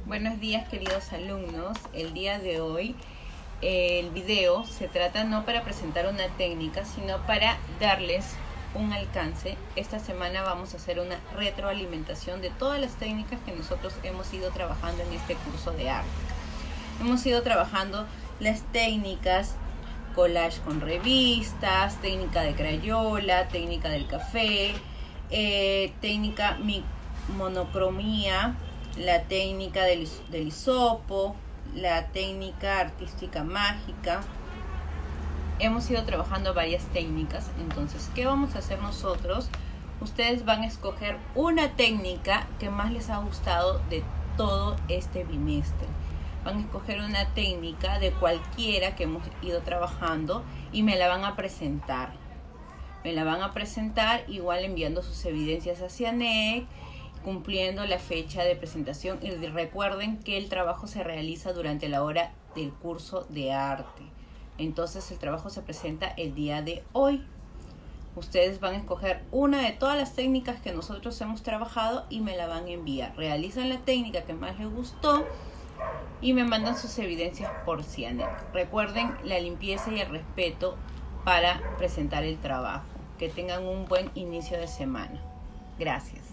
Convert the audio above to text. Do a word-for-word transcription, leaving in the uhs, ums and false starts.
Buenos días, queridos alumnos. El día de hoy eh, el video se trata no para presentar una técnica, sino para darles un alcance. Esta semana vamos a hacer una retroalimentación de todas las técnicas que nosotros hemos ido trabajando en este curso de arte. Hemos ido trabajando las técnicas collage con revistas, técnica de crayola, técnica del café, eh, técnica monocromía, la técnica del, del hisopo, la técnica artística mágica. Hemos ido trabajando varias técnicas. Entonces, ¿qué vamos a hacer nosotros? Ustedes van a escoger una técnica que más les ha gustado de todo este bimestre. Van a escoger una técnica de cualquiera que hemos ido trabajando y me la van a presentar. Me la van a presentar igual enviando sus evidencias hacia N E C, cumpliendo la fecha de presentación. Y recuerden que el trabajo se realiza durante la hora del curso de arte. Entonces el trabajo se presenta el día de hoy. Ustedes van a escoger una de todas las técnicas que nosotros hemos trabajado y me la van a enviar. Realizan la técnica que más les gustó y me mandan sus evidencias por Cianet. Recuerden la limpieza y el respeto para presentar el trabajo. Que tengan un buen inicio de semana. Gracias.